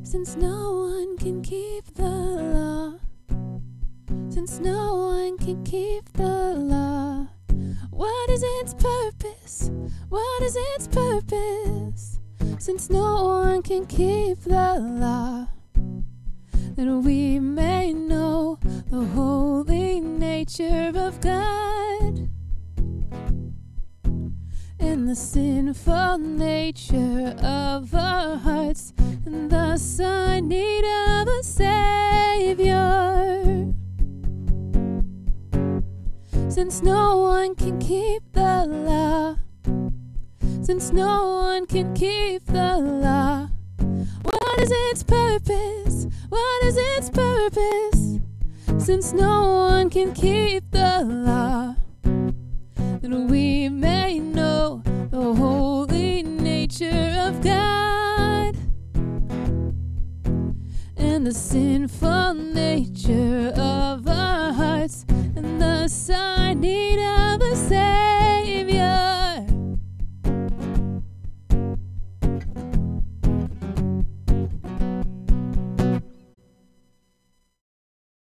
since no one can keep the law, since no one can keep the law. What is its purpose? What is its purpose? Since no one can keep the law, that we may know the holy nature of God and the sinful nature of our hearts, and thus our need of a Savior. Since no one can keep the law, since no one can keep the law, what is its purpose? What is its purpose? Since no one can keep the law, that we may know the holy nature of God and the sinful nature of